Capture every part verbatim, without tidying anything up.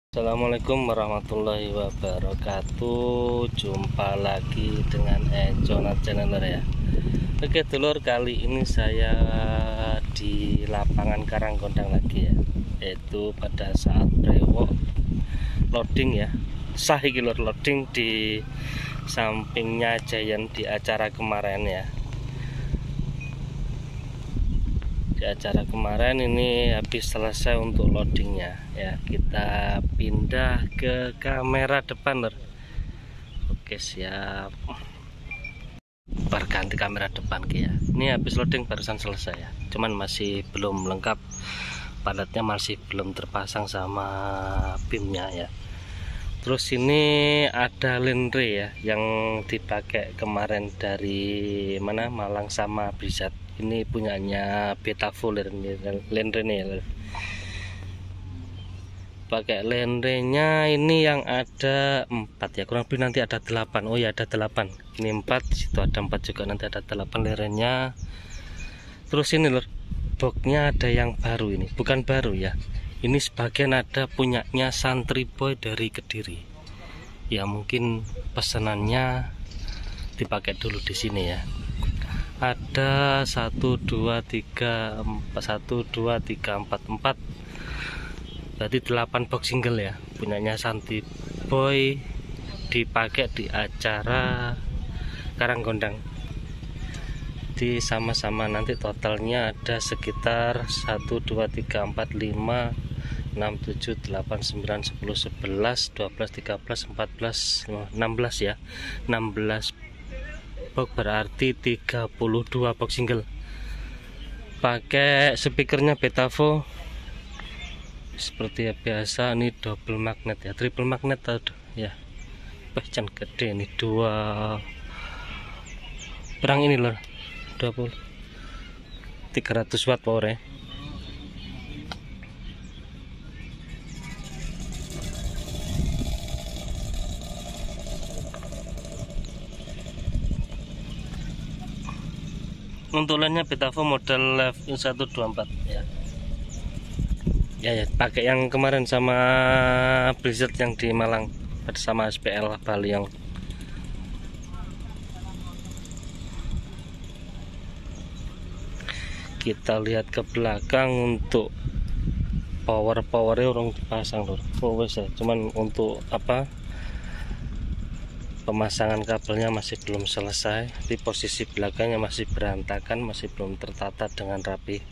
Assalamualaikum warahmatullahi wabarakatuh. Jumpa lagi dengan Econat Channel ya. Oke dulur, kali ini saya di lapangan Karanggondang lagi ya, yaitu pada saat brewok loading ya. Sah iki lur, loading di sampingnya Giant di acara kemarin ya. Di acara kemarin ini habis selesai untuk loadingnya ya, kita pindah ke kamera depan lur. Oke siap, berganti kamera depan ya. Ini habis loading barusan selesai ya, cuman masih belum lengkap, padatnya masih belum terpasang sama pimnya ya. Terus ini ada lenre ya yang dipakai kemarin dari mana, Malang sama Brizat. Ini punyanya Betavo lenre nih. Pakai lenrenya ini yang ada empat ya, kurang lebih nanti ada delapan. Oh ya ada delapan. Ini empat, situ ada empat juga, nanti ada delapan lenrenya. Terus ini lur, boxnya ada yang baru ini, bukan baru ya. Ini sebagian ada punyanya Santri Boy dari Kediri. Ya mungkin pesanannya dipakai dulu di sini ya. Ada satu dua tiga empat satu dua tiga empat empat. Berarti delapan box single ya. Punyanya Santri Boy, dipakai di acara Karanggondang. Di sama-sama nanti totalnya ada sekitar satu dua tiga empat lima enam tujuh delapan sembilan sepuluh sebelas dua belas tiga belas empat belas enam belas ya. enam belas box berarti tiga puluh dua box single. Pakai speakernya Betavo seperti biasa. Ini double magnet ya, triple magnet atau ya. Pecan gede ini, dua perang ini loh. dua puluh tiga ratus watt power ya. Untuk lainnya Betavo model Live satu dua empat ya. Ya ya, pakai yang kemarin sama Blizzard yang di Malang bersama S P L Bali yang kita lihat ke belakang. Untuk power powernya orang dipasang lur. Oh wes ya, cuman untuk apa, pemasangan kabelnya masih belum selesai. Di posisi belakangnya masih berantakan, masih belum tertata dengan rapi.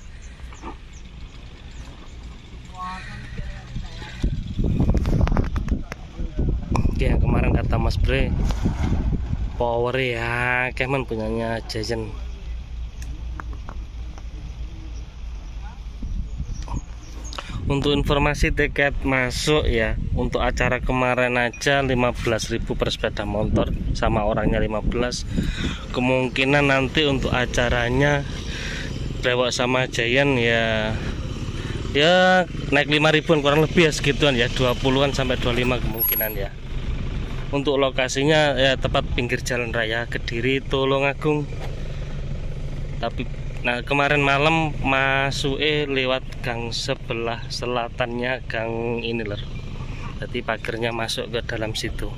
Oke, yang kemarin kata Mas Bre, power ya Kemen punyanya Giant. Untuk informasi tiket masuk ya, untuk acara kemarin aja lima belas ribu per sepeda motor, sama orangnya lima belas. Kemungkinan nanti untuk acaranya brewok sama Giant ya ya naik lima ribuan kurang lebih ya, segituan ya, dua puluhan sampai dua puluh lima kemungkinan ya. Untuk lokasinya ya tepat pinggir jalan raya Kediri Tulungagung. Tapi nah kemarin malam masuknya lewat gang sebelah selatannya, gang ini lor. Jadi pagernya masuk ke dalam situ.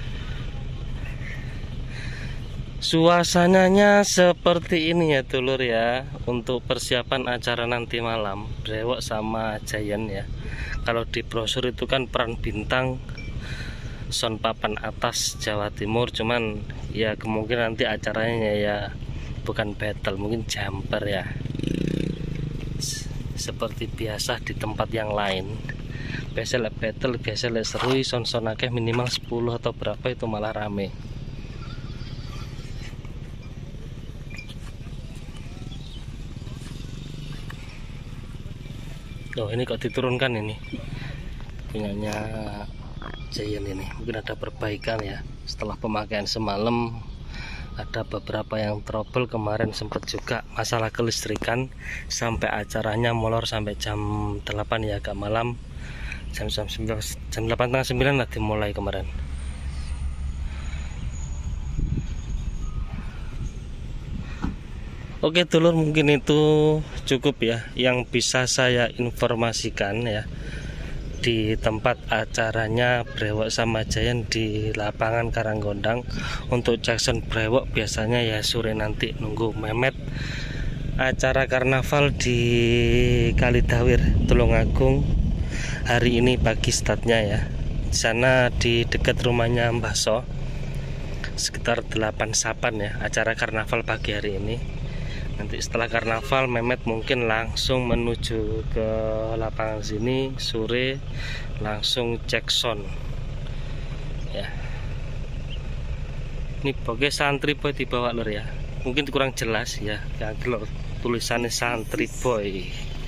Suasananya seperti ini ya dulur ya, untuk persiapan acara nanti malam brewok sama Giant ya. Kalau di brosur itu kan peran bintang Son papan atas Jawa Timur, cuman ya kemungkinan nanti acaranya ya bukan battle, mungkin jumper ya, seperti biasa di tempat yang lain. Biasa lah battle, biasa lah seru, son-son akeh minimal sepuluh atau berapa itu malah rame. Oh ini kok diturunkan ini punyanya Giant ini, mungkin ada perbaikan ya setelah pemakaian semalam. Ada beberapa yang trouble kemarin, sempat juga masalah kelistrikan sampai acaranya molor sampai jam delapan ya, agak malam. Jam jam sembilan, jam delapan tengah sembilan lah dimulai kemarin. Oke dulur, mungkin itu cukup ya yang bisa saya informasikan ya. di tempat acaranya Brewok sama Giant di lapangan Karanggondang. Untuk Jackson Brewok biasanya ya sore nanti nunggu Mehmet. Acara karnaval di Kalidawir Tulungagung hari ini pagi startnya ya. Di sana di dekat rumahnya Mbah So, sekitar delapan sapan ya acara karnaval pagi hari ini. Nanti setelah karnaval Mehmet mungkin langsung menuju ke lapangan sini, sore langsung cek sound ya. Ini pokoknya santri boy dibawa lur ya, mungkin kurang jelas ya, ya lur, tulisannya santri boy.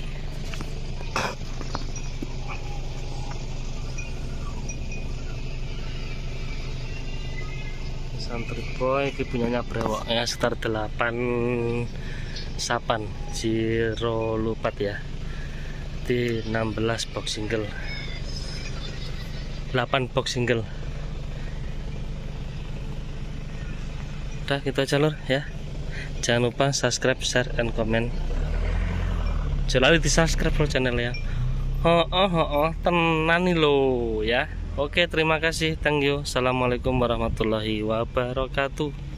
Santri boy ini punyanya Brewok ya, sekitar delapan sapan zero lupat ya, di enam belas box single, delapan box single. Udah gitu aja lur ya, jangan lupa subscribe, share, and comment. Jangan lupa di subscribe lo channel ya. Oh oh oh, oh tenan nih lo ya. Oke, terima kasih, thank you. Assalamualaikum warahmatullahi wabarakatuh.